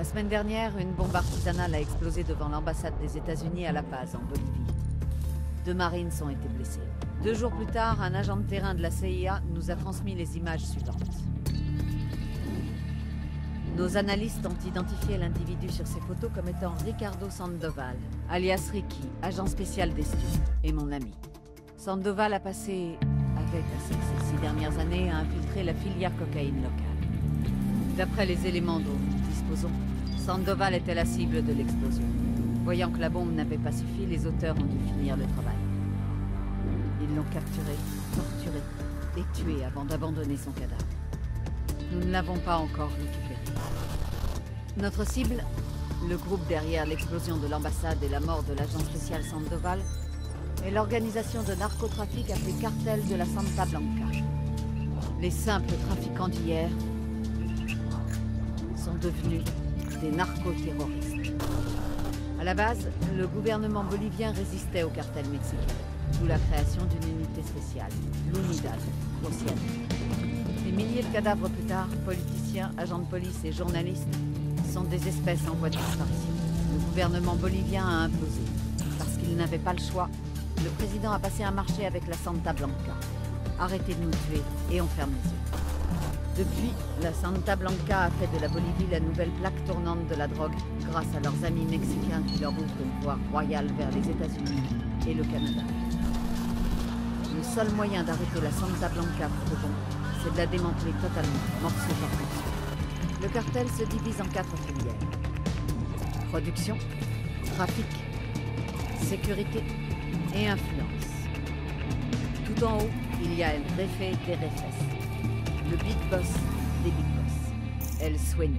La semaine dernière, une bombe artisanale a explosé devant l'ambassade des États-Unis à La Paz, en Bolivie. 2 marines ont été blessés. 2 jours plus tard, un agent de terrain de la CIA nous a transmis les images suivantes. Nos analystes ont identifié l'individu sur ces photos comme étant Ricardo Sandoval, alias Ricky, agent spécial d'Estu, et mon ami. Sandoval a passé, avec assez ces 6 dernières années, à infiltrer la filière cocaïne locale. D'après les éléments dont nous disposons, Sandoval était la cible de l'explosion. Voyant que la bombe n'avait pas suffi, les auteurs ont dû finir le travail. Ils l'ont capturé, torturé et tué avant d'abandonner son cadavre. Nous ne l'avons pas encore récupéré. Notre cible, le groupe derrière l'explosion de l'ambassade et la mort de l'agent spécial Sandoval, est l'organisation de narcotrafic appelée Cartel de la Santa Blanca. Les simples trafiquants d'hier sont devenus des narcoterroristes. À la base, le gouvernement bolivien résistait au cartel mexicain, d'où la création d'une unité spéciale, l'UNIDAD, Océanie. Des milliers de cadavres plus tard, politiciens, agents de police et journalistes sont des espèces en voie de disparition. Le gouvernement bolivien a implosé. Parce qu'il n'avait pas le choix, le président a passé un marché avec la Santa Blanca. Arrêtez de nous tuer et on ferme les yeux. Depuis, la Santa Blanca a fait de la Bolivie la nouvelle plaque tournante de la drogue grâce à leurs amis mexicains qui leur ouvrent une voie royale vers les États-Unis et le Canada. Le seul moyen d'arrêter la Santa Blanca pour de bon, c'est de la démanteler totalement, morceau par morceau. Le cartel se divise en 4 filières. Production, trafic, sécurité et influence. Tout en haut, il y a El Jefe des Jefes, le Big Boss des Big Boss, El Sueño.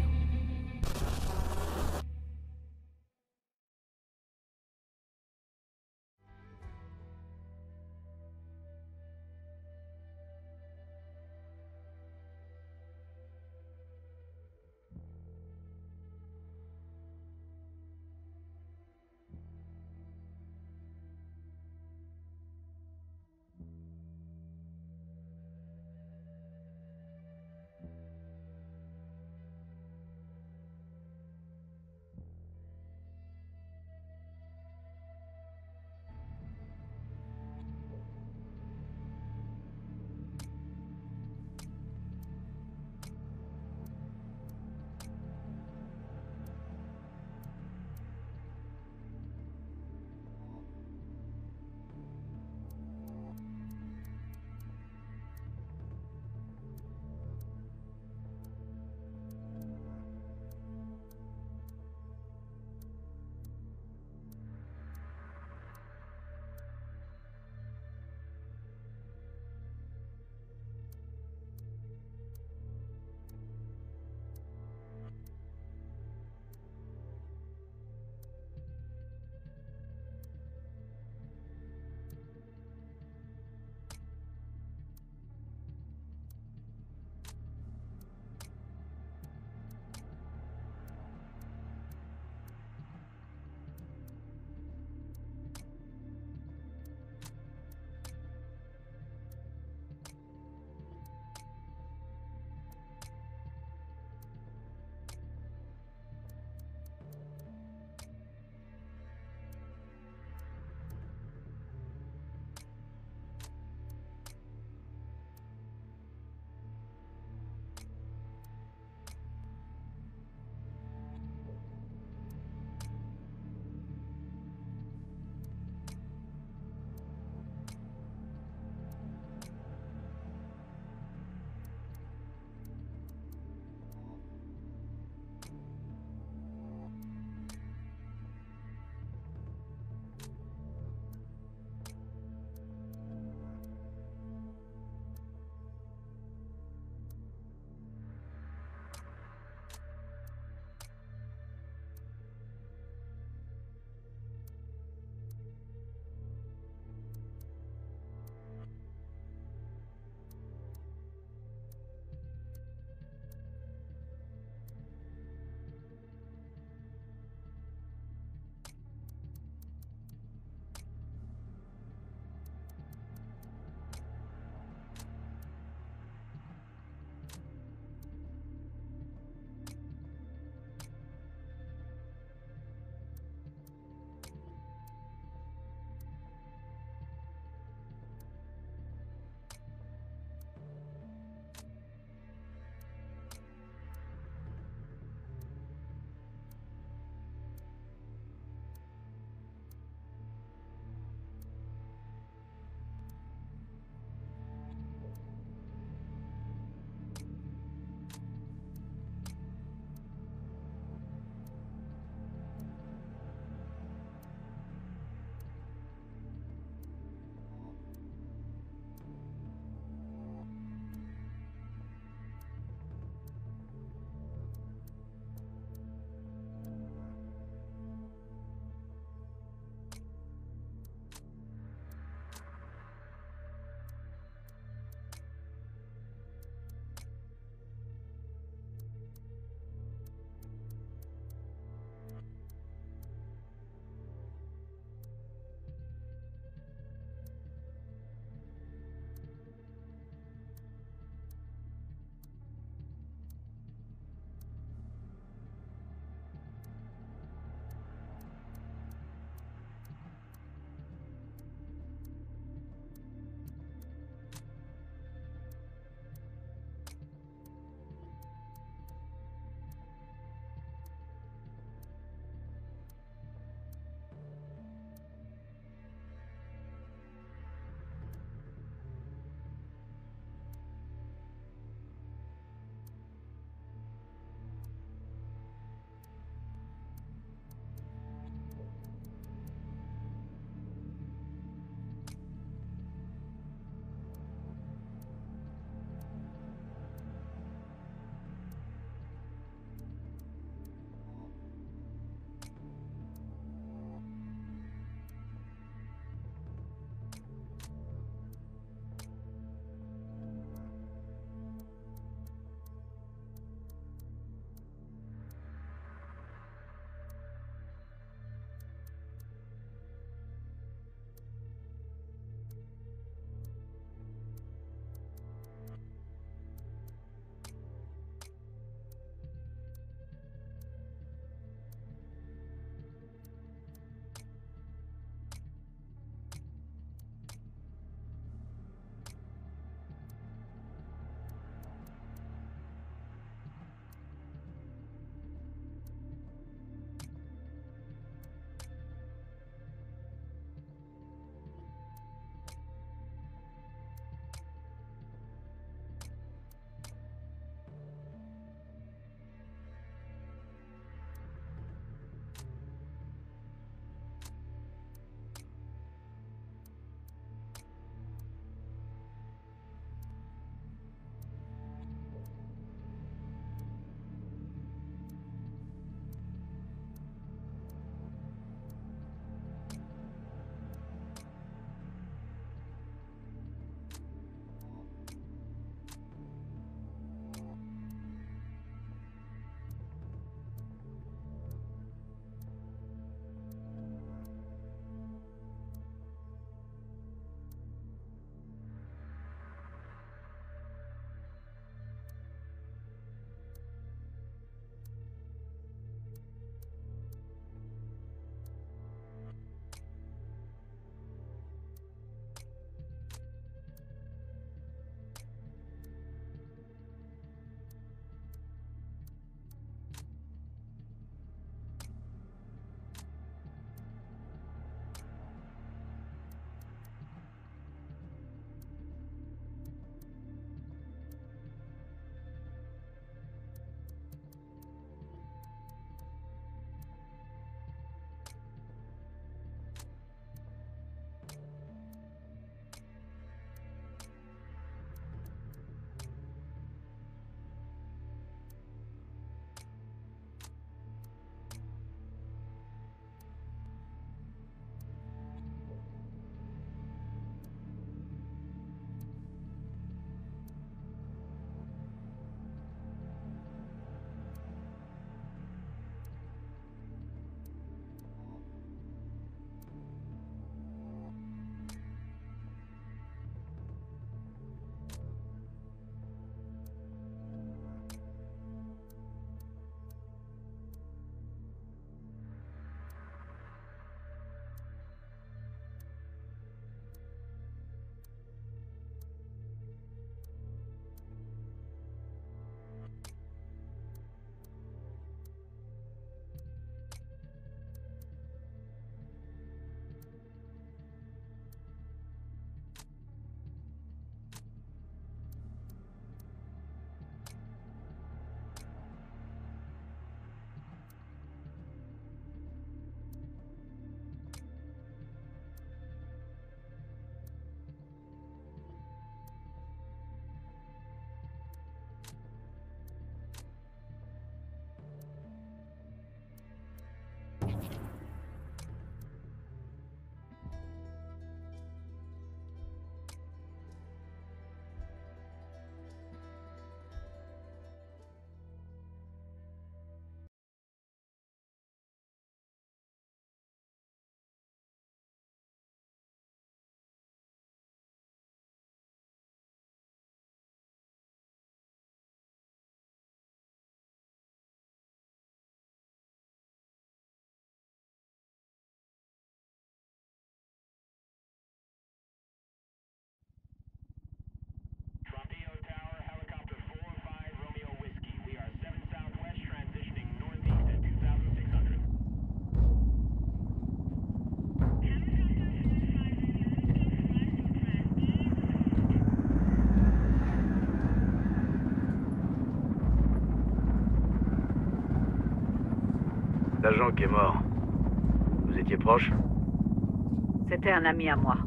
agent qui est mort. Vous étiez proche? C'était un ami à moi.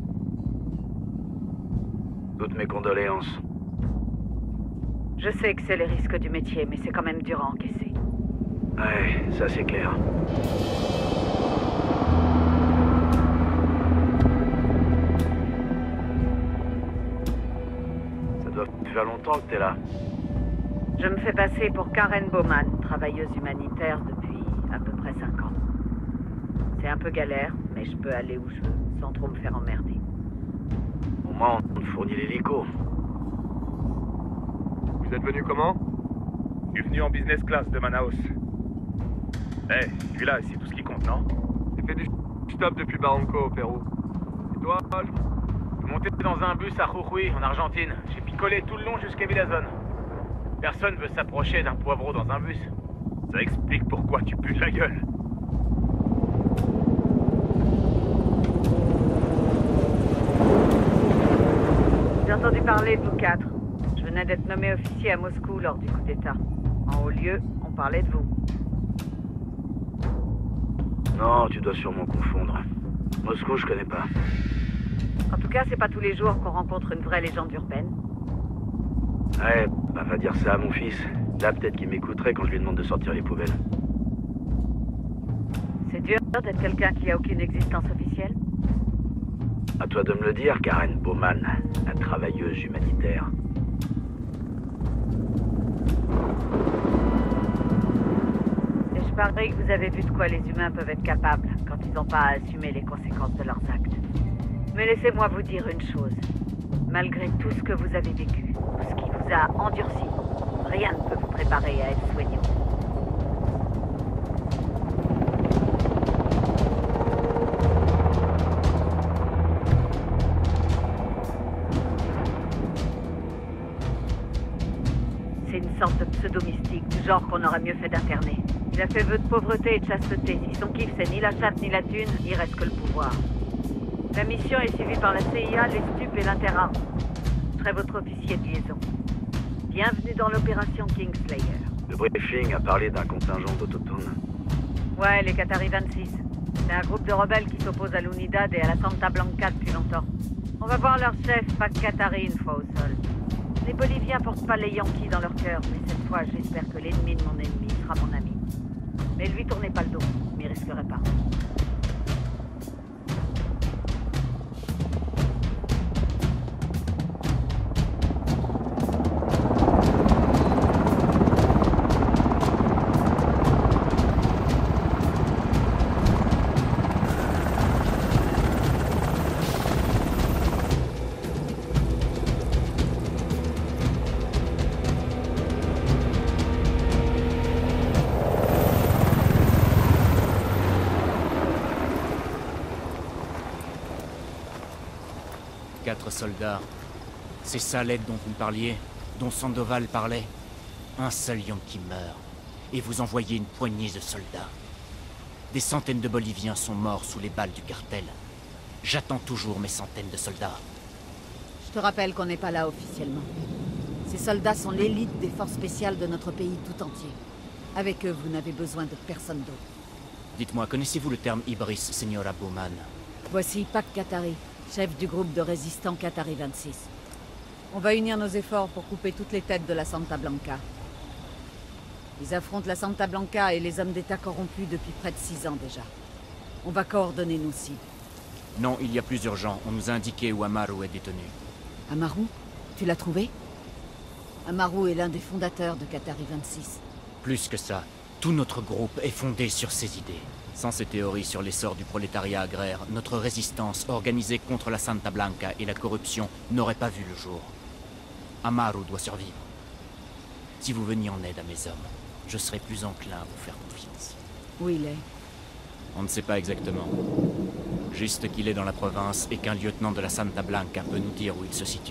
Toutes mes condoléances. Je sais que c'est les risques du métier, mais c'est quand même dur à encaisser. Ouais, ça c'est clair. Ça doit faire longtemps que t'es là. Je me fais passer pour Karen Bowman, travailleuse humanitaire depuis à peu près 5 ans. C'est un peu galère, mais je peux aller où je veux, sans trop me faire emmerder. Au moins, on te fournit l'hélico. Vous êtes venu comment? Je suis venu en business class de Manaus. Eh, celui-là, c'est tout ce qui compte, non? J'ai fait du stop depuis Barranco au Pérou. Et toi, Al? Je suis monté dans un bus à Jujuy, en Argentine. J'ai picolé tout le long jusqu'à Villazone. Personne veut s'approcher d'un poivreau dans un bus. Ça explique pourquoi tu pues de la gueule. J'ai entendu parler de vous 4. Je venais d'être nommé officier à Moscou lors du coup d'État. En haut lieu, on parlait de vous. Non, tu dois sûrement confondre. Moscou, je connais pas. En tout cas, c'est pas tous les jours qu'on rencontre une vraie légende urbaine. Ouais, bah va dire ça à mon fils. Là, peut-être qu'il m'écouterait quand je lui demande de sortir les poubelles. C'est dur d'être quelqu'un qui a aucune existence officielle. À toi de me le dire, Karen Bowman, la travailleuse humanitaire. Et je parie que vous avez vu de quoi les humains peuvent être capables quand ils n'ont pas à assumer les conséquences de leurs actes. Mais laissez-moi vous dire une chose. Malgré tout ce que vous avez vécu, tout ce qui vous a endurci, rien ne peut vous préparer à être soignant. C'est une sorte de pseudo-mystique, du genre qu'on aurait mieux fait d'interner. Il a fait vœu de pauvreté et de chasteté. Si son kiff c'est ni la chatte ni la thune, il reste que le pouvoir. La mission est suivie par la CIA, les stupes et l'Interarme. Je serai votre officier de liaison. Bienvenue dans l'opération Kingslayer. Le briefing a parlé d'un contingent d'autochtones. Ouais, les Qatari 26. C'est un groupe de rebelles qui s'oppose à l'Unidad et à la Santa Blanca depuis longtemps. On va voir leur chef, Pac Qatari, une fois au sol. Les Boliviens portent pas les Yankees dans leur cœur, mais cette fois, j'espère que l'ennemi de mon ennemi sera mon ami. Mais lui, tournez pas le dos, je m'y risquerai pas. Quatre soldats. C'est ça l'aide dont vous me parliez, dont Sandoval parlait. Un seul Yankee meurt, et vous envoyez une poignée de soldats. Des centaines de Boliviens sont morts sous les balles du cartel. J'attends toujours mes centaines de soldats. Je te rappelle qu'on n'est pas là officiellement. Ces soldats sont l'élite des forces spéciales de notre pays tout entier. Avec eux, vous n'avez besoin de personne d'autre. Dites-moi, connaissez-vous le terme Ibris, Señora Bowman? Voici Pac Qatari, chef du groupe de résistants Qatari 26. On va unir nos efforts pour couper toutes les têtes de la Santa Blanca. Ils affrontent la Santa Blanca et les hommes d'État corrompus depuis près de 6 ans déjà. On va coordonner nos cibles. Non, il y a plus urgent. On nous a indiqué où Amaru est détenu. Amaru? Tu l'as trouvé? Amaru est l'un des fondateurs de Qatari 26. Plus que ça, tout notre groupe est fondé sur ces idées. Sans ces théories sur l'essor du prolétariat agraire, notre résistance organisée contre la Santa Blanca et la corruption n'aurait pas vu le jour. Amaru doit survivre. Si vous veniez en aide à mes hommes, je serais plus enclin à vous faire confiance. Où il est? On ne sait pas exactement. Juste qu'il est dans la province et qu'un lieutenant de la Santa Blanca peut nous dire où il se situe.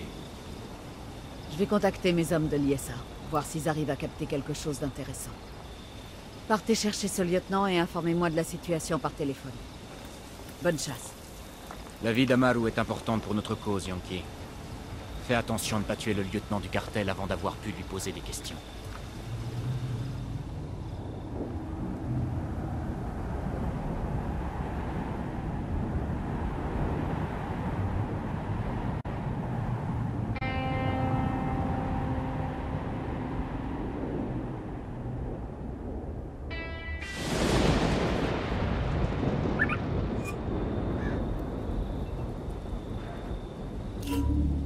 Je vais contacter mes hommes de l'ISA, voir s'ils arrivent à capter quelque chose d'intéressant. Partez chercher ce lieutenant et informez-moi de la situation par téléphone. Bonne chasse. La vie d'Amaru est importante pour notre cause, Yankee. Fais attention de ne pas tuer le lieutenant du cartel avant d'avoir pu lui poser des questions. Village.